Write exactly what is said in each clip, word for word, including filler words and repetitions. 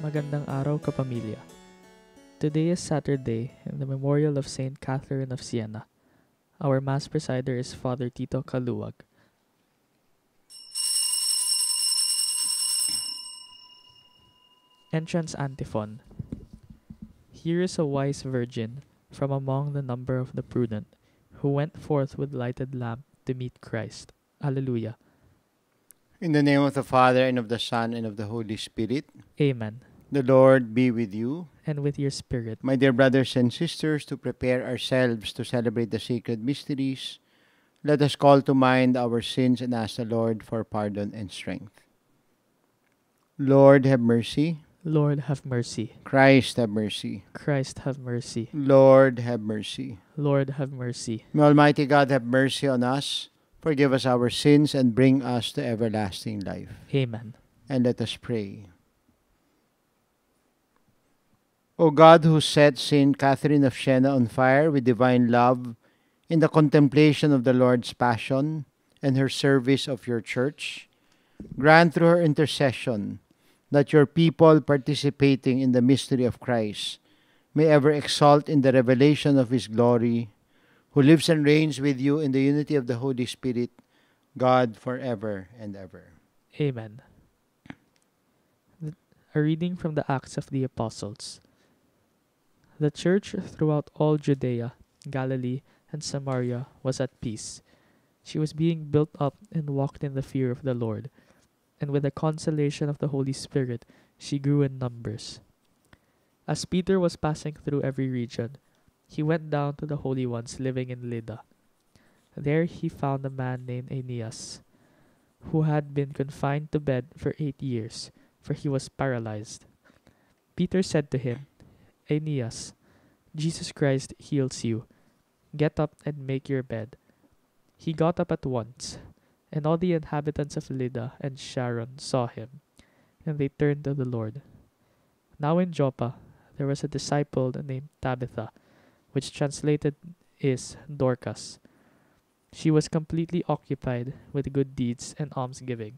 Magandang araw, Kapamilya. Today is Saturday in the memorial of Saint Catherine of Siena. Our Mass presider is Father Tito Caluag. Entrance Antiphon. Here is a wise virgin from among the number of the prudent, who went forth with lighted lamp to meet Christ. Alleluia. In the name of the Father, and of the Son, and of the Holy Spirit. Amen. The Lord be with you. And with your spirit. My dear brothers and sisters, to prepare ourselves to celebrate the sacred mysteries, let us call to mind our sins and ask the Lord for pardon and strength. Lord, have mercy. Lord, have mercy. Christ, have mercy. Christ, have mercy. Lord, have mercy. Lord, have mercy. May Almighty God have mercy on us, forgive us our sins, and bring us to everlasting life. Amen. And let us pray. O God, who set Saint Catherine of Siena on fire with divine love in the contemplation of the Lord's passion and her service of your church, grant through her intercession that your people participating in the mystery of Christ may ever exult in the revelation of his glory, who lives and reigns with you in the unity of the Holy Spirit, God, forever and ever. Amen. A reading from the Acts of the Apostles. The church throughout all Judea, Galilee, and Samaria was at peace. She was being built up and walked in the fear of the Lord, and with the consolation of the Holy Spirit, she grew in numbers. As Peter was passing through every region, he went down to the holy ones living in Lydda. There he found a man named Aeneas, who had been confined to bed for eight years, for he was paralyzed. Peter said to him, Aeneas, Jesus Christ heals you. Get up and make your bed. He got up at once, and all the inhabitants of Lydda and Sharon saw him, and they turned to the Lord. Now in Joppa there was a disciple named Tabitha, which translated is Dorcas. She was completely occupied with good deeds and almsgiving.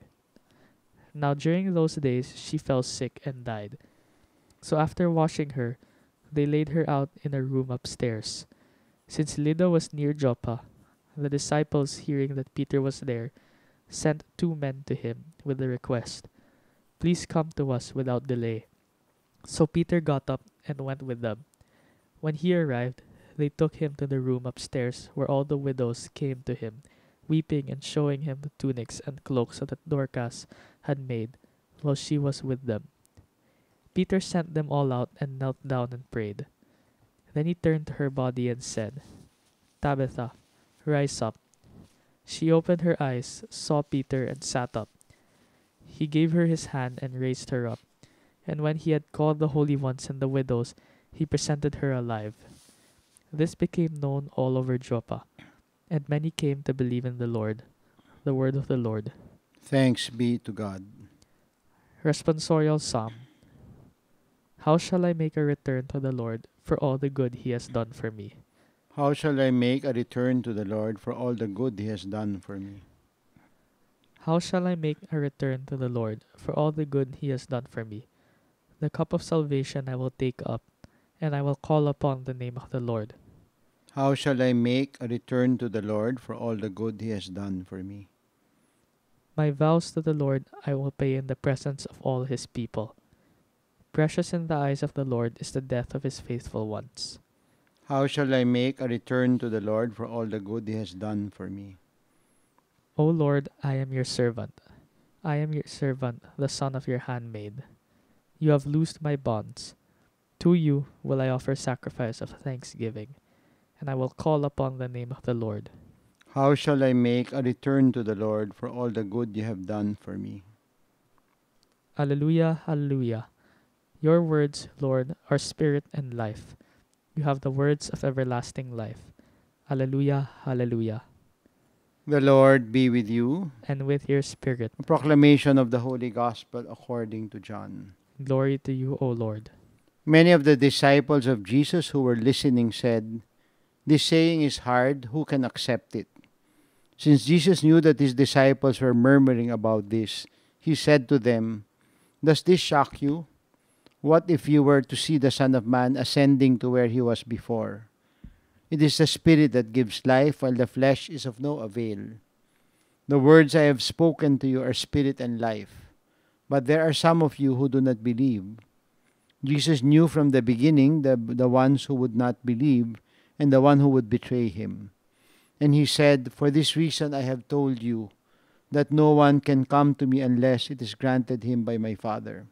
Now during those days she fell sick and died. So after washing her, they laid her out in a room upstairs. Since Lydda was near Joppa, the disciples, hearing that Peter was there, sent two men to him with the request, Please come to us without delay. So Peter got up and went with them. When he arrived, they took him to the room upstairs where all the widows came to him, weeping and showing him the tunics and cloaks that Dorcas had made while she was with them. Peter sent them all out and knelt down and prayed. Then he turned to her body and said, Tabitha, rise up. She opened her eyes, saw Peter, and sat up. He gave her his hand and raised her up. And when he had called the holy ones and the widows, he presented her alive. This became known all over Joppa, and many came to believe in the Lord. The word of the Lord. Thanks be to God. Responsorial Psalm. How shall I make a return to the Lord for all the good he has done for me? How shall I make a return to the Lord for all the good he has done for me? How shall I make a return to the Lord for all the good he has done for me? The cup of salvation I will take up, and I will call upon the name of the Lord. How shall I make a return to the Lord for all the good he has done for me? My vows to the Lord I will pay in the presence of all his people. Precious in the eyes of the Lord is the death of his faithful ones. How shall I make a return to the Lord for all the good he has done for me? O Lord, I am your servant. I am your servant, the son of your handmaid. You have loosed my bonds. To you will I offer sacrifice of thanksgiving, and I will call upon the name of the Lord. How shall I make a return to the Lord for all the good you have done for me? Alleluia, alleluia. Your words, Lord, are spirit and life. You have the words of everlasting life. Alleluia, alleluia. The Lord be with you. And with your spirit. A proclamation of the Holy Gospel according to John. Glory to you, O Lord. Many of the disciples of Jesus who were listening said, This saying is hard, who can accept it? Since Jesus knew that his disciples were murmuring about this, he said to them, Does this shock you? What if you were to see the Son of Man ascending to where he was before? It is the Spirit that gives life, while the flesh is of no avail. The words I have spoken to you are spirit and life. But there are some of you who do not believe. Jesus knew from the beginning the, the ones who would not believe and the one who would betray him. And he said, "For this reason I have told you that no one can come to me unless it is granted him by my Father."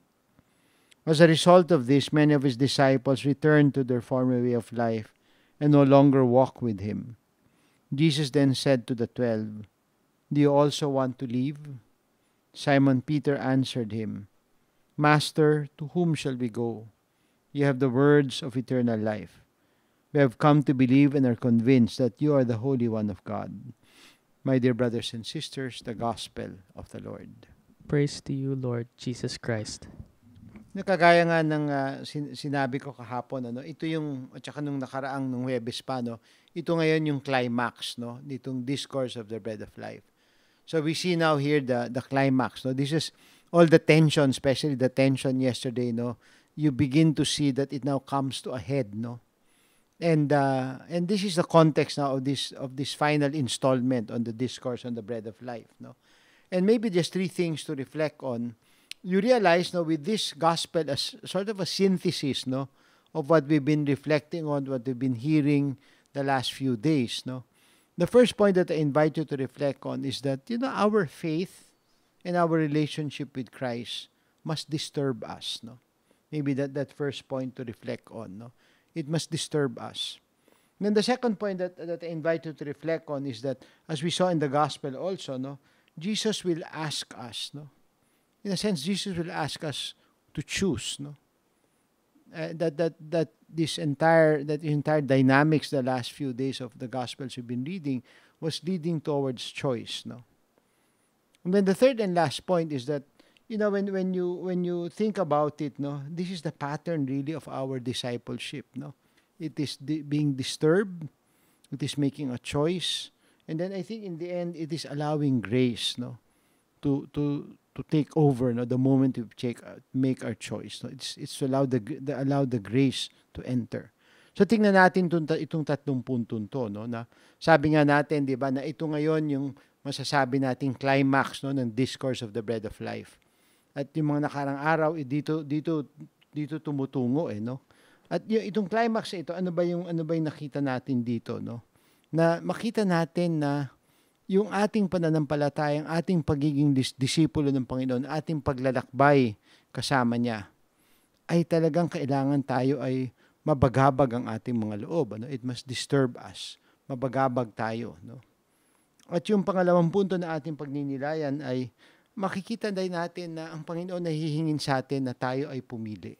As a result of this, many of his disciples returned to their former way of life and no longer walk with him. Jesus then said to the twelve, "Do you also want to leave?" Simon Peter answered him, "Master, to whom shall we go? You have the words of eternal life. We have come to believe and are convinced that you are the Holy One of God." My dear brothers and sisters, the Gospel of the Lord. Praise to you, Lord Jesus Christ. Nakagaya nga ng uh, sin- sinabi ko kahapon, ano, ito yung, at saka nung nakaraang nung Huwebes pa, no, ito ngayon yung climax, no, nitong discourse of the bread of life. So we see now here the, the climax, no, this is all the tension, especially the tension yesterday, no, you begin to see that it now comes to a head, no, and uh, and this is the context now of this of this final installment on the discourse on the bread of life, no, and maybe just three things to reflect on. You realize, no, with this gospel as sort of a synthesis, no, of what we've been reflecting on, what we've been hearing the last few days, no. The first point that I invite you to reflect on is that, you know, our faith and our relationship with Christ must disturb us, no. Maybe that, that first point to reflect on, no. It must disturb us. And then the second point that, that I invite you to reflect on is that, as we saw in the gospel also, no, Jesus will ask us, no. In a sense, Jesus will ask us to choose, no. Uh, that that that this entire that entire dynamics the last few days of the Gospels we've been reading was leading towards choice, no. And then the third and last point is that, you know, when when you when you think about it, no, this is the pattern really of our discipleship, no. It is di- being disturbed, it is making a choice, and then I think in the end it is allowing grace, no, to to to take over, no, the moment we take, uh, make our choice, no. It's it's to allow the, the allow the grace to enter. So tingnan natin itong, itong tatlong puntong to, no, na sabi nga natin, di ba, na ito ngayon yung masasabi nating climax, no, ng discourse of the bread of life. At yung mga nakarang araw, eh, dito dito dito tumutungo, eh, no. At yung itong climax ito, ano ba yung ano ba yung nakita natin dito, no? Na makita natin na yung ating pananampalataya, ang ating pagiging dis- disipulo ng Panginoon, ating paglalakbay kasama niya, ay talagang kailangan tayo ay mabagabag ang ating mga loob, ano? It must disturb us. Mabagabag tayo, no? At yung pangalawang punto na ating pagninilayan ay makikita din natin na ang Panginoon nahihingin sa atin na tayo ay pumili.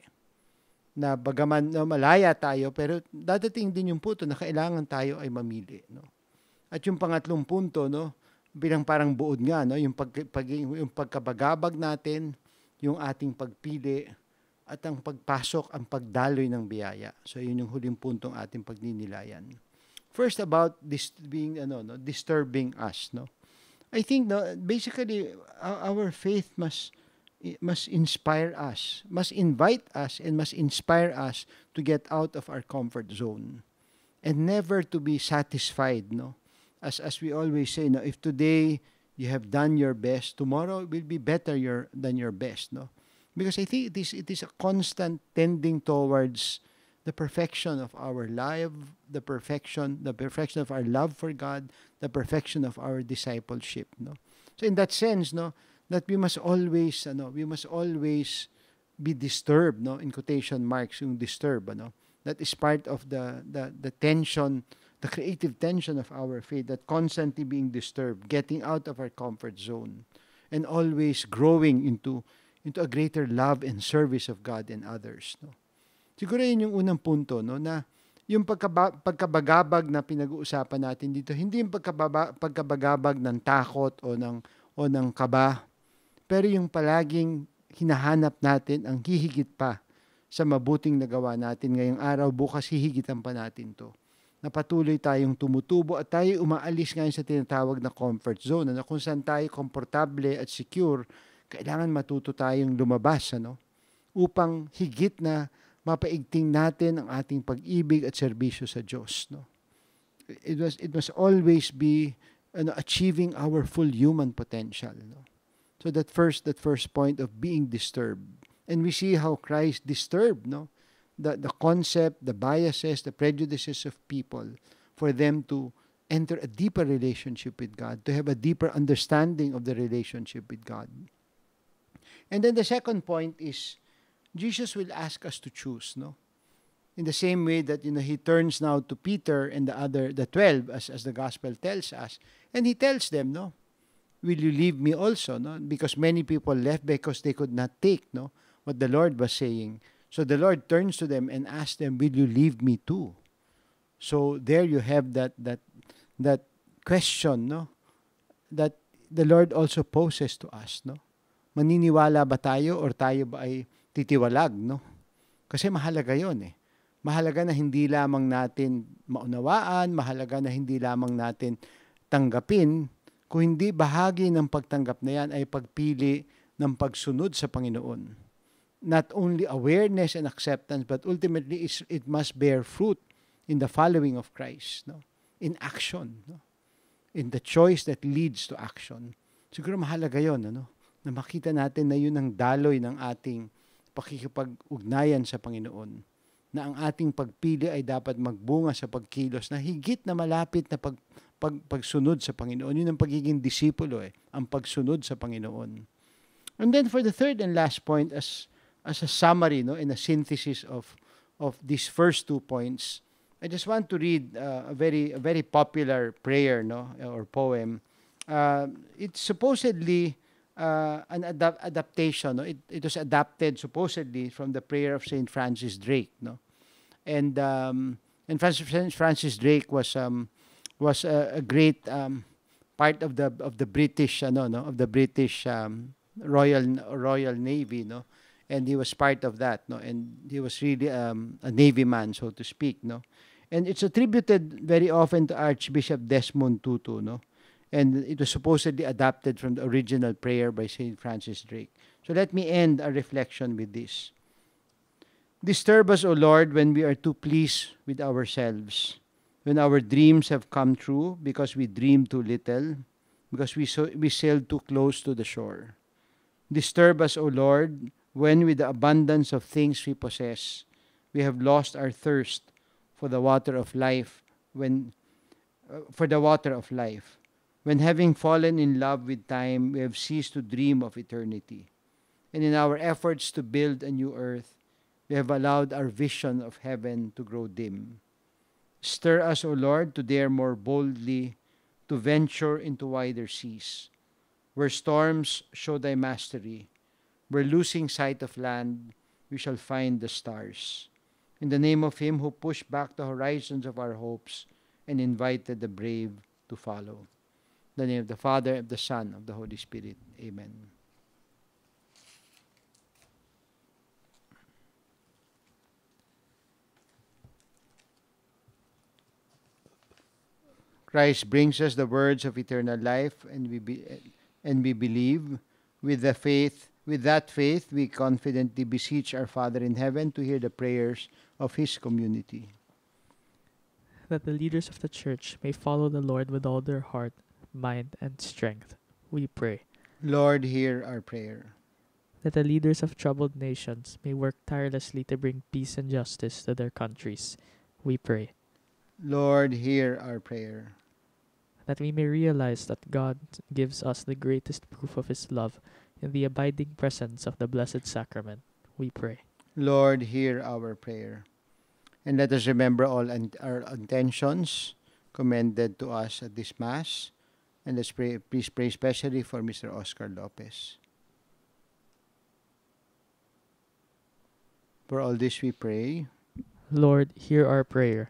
Na bagaman na malaya tayo, pero dadating din yung punto na kailangan tayo ay mamili, no? At yung pangatlong punto, no, bilang parang buod nga, no, yung pag, pag yung pagkabagabag natin, yung ating pagpili at ang pagpasok, ang pagdaloy ng biyaya. So yun yung huling puntong ating pagninilayan. First about this being ano, no, disturbing us, no. I think, no, basically our faith must must inspire us, must invite us and must inspire us to get out of our comfort zone and never to be satisfied, no. As as we always say, no, if today you have done your best, tomorrow will be better your, than your best, no? Because I think it is it is a constant tending towards the perfection of our life, the perfection, the perfection of our love for God, the perfection of our discipleship, no? So in that sense, no, that we must always, ano, we must always be disturbed, no? In quotation marks, yung disturb, ano? That is part of the the the tension, the creative tension of our faith, that constantly being disturbed, getting out of our comfort zone, and always growing into into a greater love and service of God and others, no? Siguro yun yung unang punto, no, na yung pagkaba, pagkabagabag na pinag-uusapan natin dito, hindi yung pagkababa, pagkabagabag ng takot o ng o ng kaba, pero yung palaging hinahanap natin ang hihigit pa sa mabuting nagawa natin ngayong araw, bukas hihigitan pa natin to. Na patuloy tayong tumutubo at tayo umaalis ngayon sa tinatawag na comfort zone, na kung saan tayo komportable at secure, kailangan matuto tayong lumabas, ano? upang higit na mapaigting natin ang ating pag-ibig at serbisyo sa Diyos. No? It was it must always be ano, achieving our full human potential. No? So that first that first point of being disturbed. And we see how Christ disturbed no? the, the concept, the biases, the prejudices of people for them to enter a deeper relationship with God, to have a deeper understanding of the relationship with God. And then the second point is Jesus will ask us to choose, no? In the same way that you know he turns now to Peter and the other the twelve as as the gospel tells us, and he tells them, no, will you leave me also, no? Because many people left because they could not take, no, what the Lord was saying. So the Lord turns to them and asks them, will you leave me too? So there you have that that that question, no, that the Lord also poses to us, no. Maniniwala ba tayo or tayo ba ay titiwalag, no? Kasi mahalaga 'yon eh. Mahalaga na hindi lamang natin maunawaan, mahalaga na hindi lamang natin tanggapin, kung hindi bahagi ng pagtanggap na yan ay pagpili ng pagsunod sa Panginoon. Not only awareness and acceptance, but ultimately it must bear fruit in the following of Christ, no? In action, no? In the choice that leads to action. Siguro mahalaga yon, ano? Na makita natin na yun ang daloy ng ating pakikipag-ugnayan sa Panginoon. Na ang ating pagpili ay dapat magbunga sa pagkilos na higit na malapit na pag, pag, pagsunod sa Panginoon. Yun ang pagiging disipulo eh, ang pagsunod sa Panginoon. And then for the third and last point, as as a summary, no, and a synthesis of of these first two points, I just want to read uh, a very a very popular prayer, no, or poem. Uh, it's supposedly uh, an adap- adaptation. No? It, it was adapted supposedly from the prayer of Saint Francis Drake. No? And um, and Francis, Francis Drake was um, was a, a great um, part of the of the British ano, no? Of the British um, Royal Royal Navy. No? And he was part of that. No? And he was really um, a Navy man, so to speak. No? And it's attributed very often to Archbishop Desmond Tutu, no? And it was supposedly adapted from the original prayer by Saint Francis Drake. So let me end our reflection with this. Disturb us, O Lord, when we are too pleased with ourselves, when our dreams have come true because we dream too little, because we, so, we sailed too close to the shore. Disturb us, O Lord, when with the abundance of things we possess, we have lost our thirst for the water of life, when uh, for the water of life, when having fallen in love with time, we have ceased to dream of eternity, and in our efforts to build a new earth, we have allowed our vision of heaven to grow dim. Stir us, O Lord, to dare more boldly to venture into wider seas, where storms show thy mastery, where losing sight of land, we shall find the stars. In the name of him who pushed back the horizons of our hopes and invited the brave to follow. In the name of the Father, of the Son, of the Holy Spirit. Amen. Christ brings us the words of eternal life, and we be, and we believe. With the faith, with that faith, we confidently beseech our Father in heaven to hear the prayers of his community. That the leaders of the Church may follow the Lord with all their heart, mind, and strength, we pray. Lord, hear our prayer. That the leaders of troubled nations may work tirelessly to bring peace and justice to their countries, we pray. Lord, hear our prayer. That we may realize that God gives us the greatest proof of his love in the abiding presence of the Blessed Sacrament, we pray. Lord, hear our prayer. And let us remember all our intentions commended to us at this Mass. And let's pray, please pray especially for Mister Oscar Lopez. For all this we pray. Lord, hear our prayer.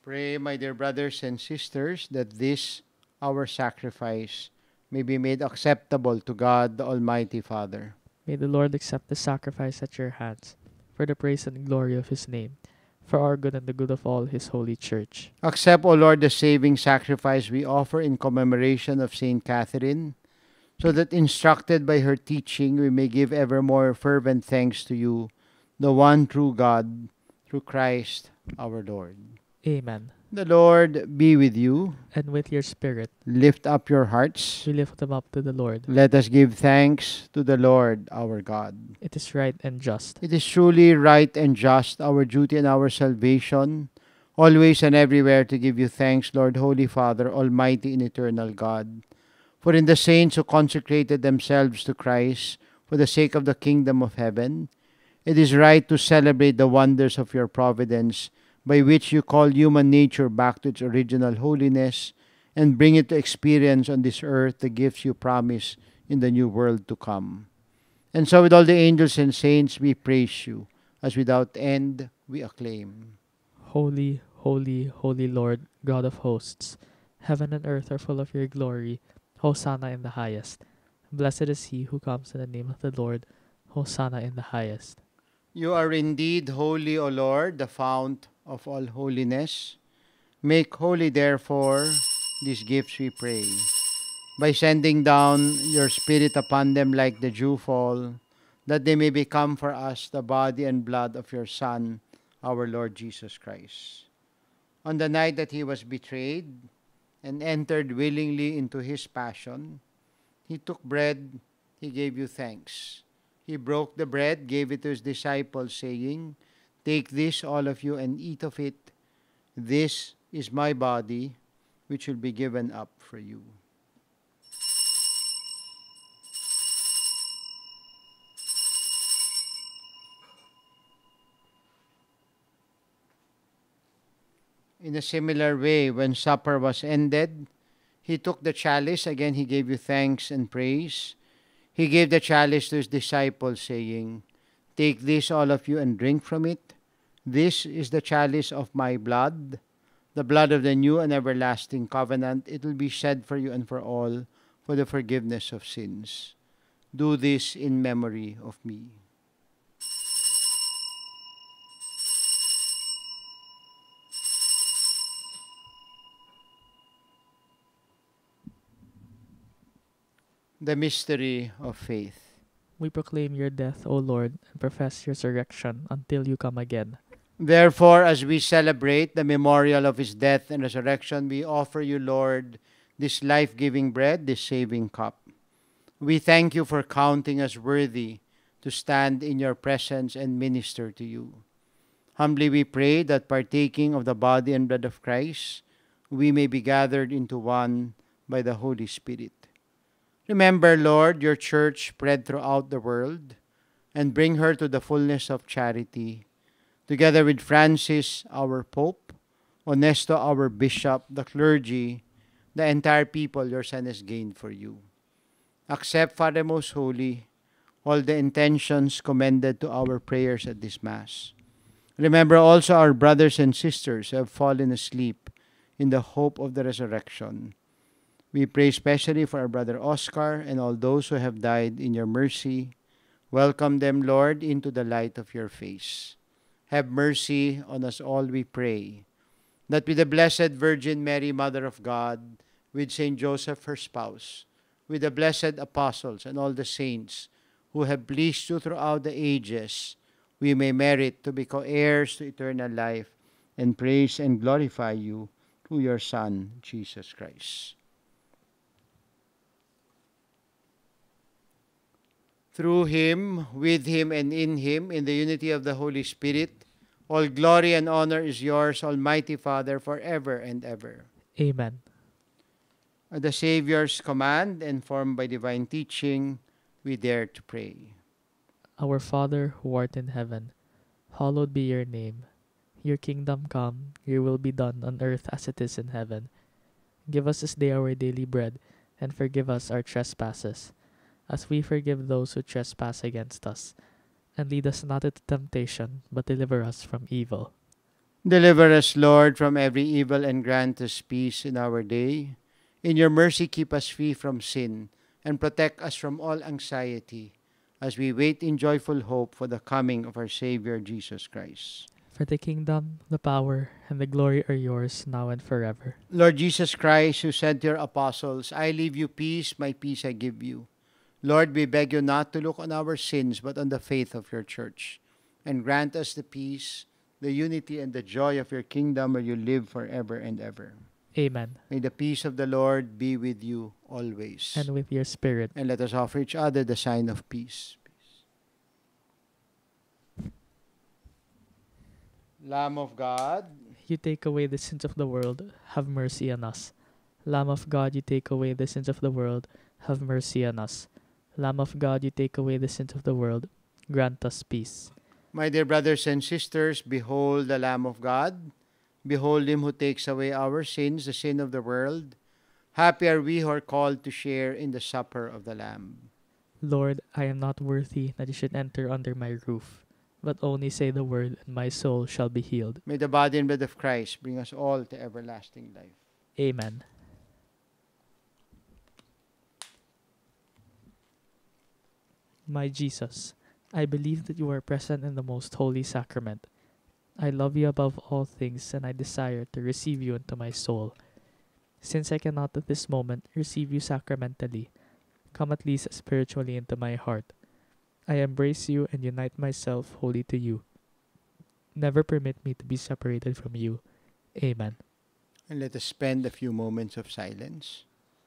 Pray, my dear brothers and sisters, that this, our sacrifice, may be made acceptable to God, the Almighty Father. May the Lord accept the sacrifice at your hands, for the praise and glory of his name, for our good and the good of all his holy church. Accept, O Lord, the saving sacrifice we offer in commemoration of Saint Catherine, so that instructed by her teaching, we may give ever more fervent thanks to you, the one true God, through Christ our Lord. Amen. The Lord be with you. And with your spirit, Lift up your hearts. we lift them up to the Lord. Let us give thanks to the Lord our God. It is right and just. It is truly right and just, our duty and our salvation, always and everywhere to give you thanks, Lord, Holy Father, Almighty and eternal God. For in the saints who consecrated themselves to Christ for the sake of the kingdom of heaven, it is right to celebrate the wonders of your providence, by which you call human nature back to its original holiness and bring it to experience on this earth the gifts you promise in the new world to come. And so with all the angels and saints we praise you, as without end we acclaim. Holy, holy, holy Lord, God of hosts, heaven and earth are full of your glory. Hosanna in the highest. Blessed is he who comes in the name of the Lord. Hosanna in the highest. You are indeed holy, O Lord, the fount of all holiness. Make holy, therefore, these gifts, we pray, by sending down your Spirit upon them like the dewfall, that they may become for us the body and blood of your Son, our Lord Jesus Christ. On the night that he was betrayed and entered willingly into his passion, he took bread, he gave you thanks. He broke the bread, gave it to his disciples, saying, "Take this, all of you, and eat of it. This is my body, which will be given up for you." In a similar way, when supper was ended, he took the chalice. Again, he gave you thanks and praise. He gave the chalice to his disciples, saying, "Take this, all of you, and drink from it. This is the chalice of my blood, the blood of the new and everlasting covenant. It will be shed for you and for all for the forgiveness of sins. Do this in memory of me." The mystery of faith. We proclaim your death, O Lord, and profess your resurrection until you come again. Therefore, as we celebrate the memorial of his death and resurrection, we offer you, Lord, this life-giving bread, this saving cup. We thank you for counting us worthy to stand in your presence and minister to you. Humbly we pray that partaking of the body and blood of Christ, we may be gathered into one by the Holy Spirit. Remember, Lord, your church spread throughout the world, and bring her to the fullness of charity, together with Francis, our Pope, Onesto, our Bishop, the clergy, the entire people your Son has gained for you. Accept, Father most holy, all the intentions commended to our prayers at this Mass. Remember also our brothers and sisters who have fallen asleep in the hope of the resurrection. We pray especially for our brother Oscar and all those who have died in your mercy. Welcome them, Lord, into the light of your face. Have mercy on us all, we pray, that with the Blessed Virgin Mary, Mother of God, with Saint Joseph, her spouse, with the blessed apostles and all the saints who have pleased you throughout the ages, we may merit to be co-heirs to eternal life and praise and glorify you through your Son, Jesus Christ. Through him, with him, and in him, in the unity of the Holy Spirit, all glory and honor is yours, Almighty Father, forever and ever. Amen. At the Savior's command, informed by divine teaching, we dare to pray. Our Father, who art in heaven, hallowed be your name. Your kingdom come, your will be done on earth as it is in heaven. Give us this day our daily bread, and forgive us our trespasses, as we forgive those who trespass against us. And lead us not into temptation, but deliver us from evil. Deliver us, Lord, from every evil and grant us peace in our day. In your mercy, keep us free from sin and protect us from all anxiety as we wait in joyful hope for the coming of our Savior, Jesus Christ. For the kingdom, the power, and the glory are yours now and forever. Lord Jesus Christ, who said to your apostles, I leave you peace, my peace I give you. Lord, we beg you not to look on our sins, but on the faith of your church, and grant us the peace, the unity, and the joy of your kingdom where you live forever and ever. Amen. May the peace of the Lord be with you always. And with your spirit. And let us offer each other the sign of peace. Lamb of God, you take away the sins of the world, have mercy on us. Lamb of God, you take away the sins of the world, have mercy on us. Lamb of God, you take away the sins of the world, grant us peace. My dear brothers and sisters, behold the Lamb of God. Behold him who takes away our sins, the sin of the world. Happy are we who are called to share in the supper of the Lamb. Lord, I am not worthy that you should enter under my roof, but only say the word, and my soul shall be healed. May the body and blood of Christ bring us all to everlasting life. Amen. My Jesus, I believe that you are present in the most holy sacrament. I love you above all things, and I desire to receive you into my soul. Since I cannot at this moment receive you sacramentally, come at least spiritually into my heart. I embrace you and unite myself wholly to you. Never permit me to be separated from you. Amen. And let us spend a few moments of silence.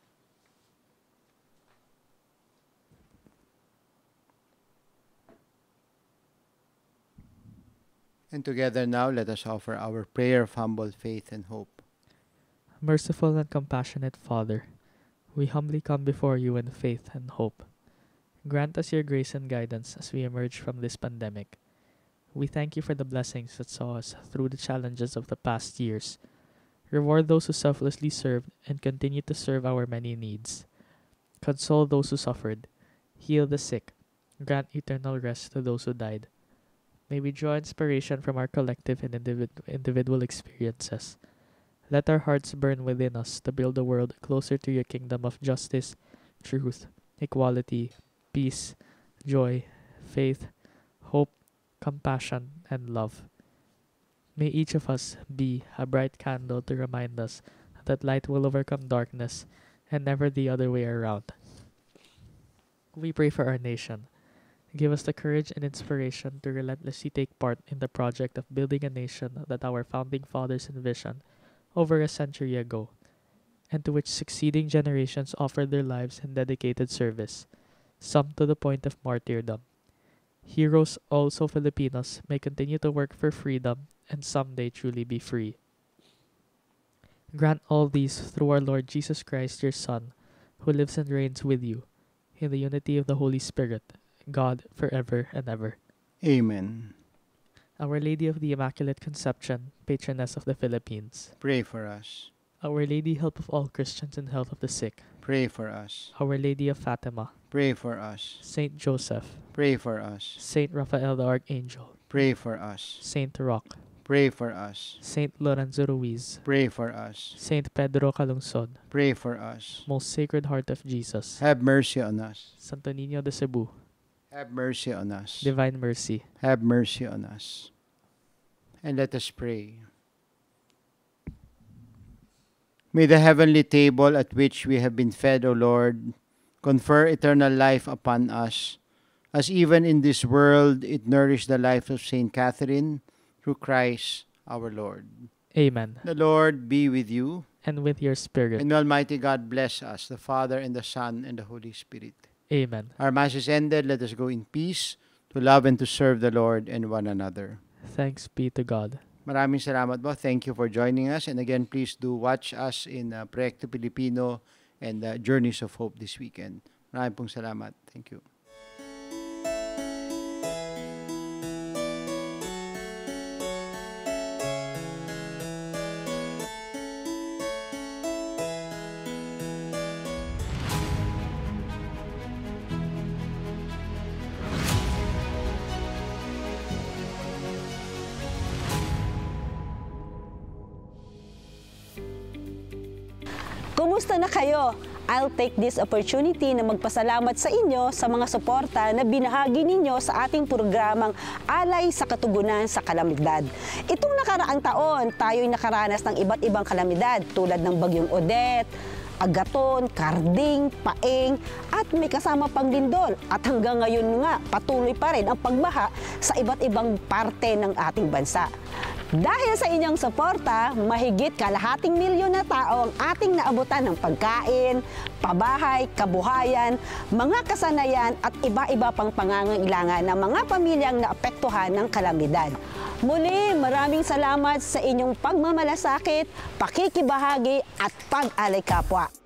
And together now, let us offer our prayer of humble faith and hope. Merciful and compassionate Father, we humbly come before you in faith and hope. Grant us your grace and guidance as we emerge from this pandemic. We thank you for the blessings that saw us through the challenges of the past years. Reward those who selflessly served and continue to serve our many needs. Console those who suffered. Heal the sick. Grant eternal rest to those who died. May we draw inspiration from our collective and individ- individual experiences. Let our hearts burn within us to build a world closer to your kingdom of justice, truth, equality, peace, joy, faith, hope, compassion, and love. May each of us be a bright candle to remind us that light will overcome darkness and never the other way around. We pray for our nation. Give us the courage and inspiration to relentlessly take part in the project of building a nation that our founding fathers envisioned over a century ago, and to which succeeding generations offered their lives in dedicated service, some to the point of martyrdom. Heroes, also Filipinos, may continue to work for freedom and someday truly be free. Grant all these through our Lord Jesus Christ, your Son, who lives and reigns with you, in the unity of the Holy Spirit, God, forever and ever. Amen. Our Lady of the Immaculate Conception, patroness of the Philippines. Pray for us. Our Lady, help of all Christians and health of the sick. Pray for us. Our Lady of Fatima. Pray for us. Saint Joseph. Pray for us. Saint Raphael the Archangel. Pray for us. Saint Roque. Pray for us. Saint Lorenzo Ruiz. Pray for us. Saint Pedro Calungsod. Pray for us. Most Sacred Heart of Jesus. Have mercy on us. Santo Niño de Cebu. Have mercy on us. Divine Mercy. Have mercy on us. And let us pray. May the heavenly table at which we have been fed, O Lord, confer eternal life upon us, as even in this world it nourished the life of Saint Catherine through Christ our Lord. Amen. The Lord be with you. And with your spirit. And Almighty God bless us, the Father and the Son and the Holy Spirit. Amen. Our Mass is ended. Let us go in peace to love and to serve the Lord and one another. Thanks be to God. Maraming salamat po. Thank you for joining us. And again, please do watch us in uh, Proyekto Pilipino and uh, Journeys of Hope this weekend. Maraming pong salamat. Thank you. Kumusta na kayo? I'll take this opportunity na magpasalamat sa inyo sa mga suporta na binahagi ninyo sa ating programang Alay sa Katugunan sa Kalamidad. Itong nakaraang taon, tayo'y nakaranas ng iba't ibang kalamidad tulad ng Bagyong Odette, Agaton, Karding, Paeng, at may kasama pang lindol. At hanggang ngayon nga, patuloy pa rin ang pagbaha sa iba't ibang parte ng ating bansa. Dahil sa inyong suporta, mahigit kalahating milyon na tao ang ating naabutan ng pagkain, pabahay, kabuhayan, mga kasanayan at iba-iba pang pangangailangan ng mga pamilyang naapektuhan ng kalamidad. Muli, maraming salamat sa inyong pagmamalasakit, pakikibahagi at pag-alay kapwa.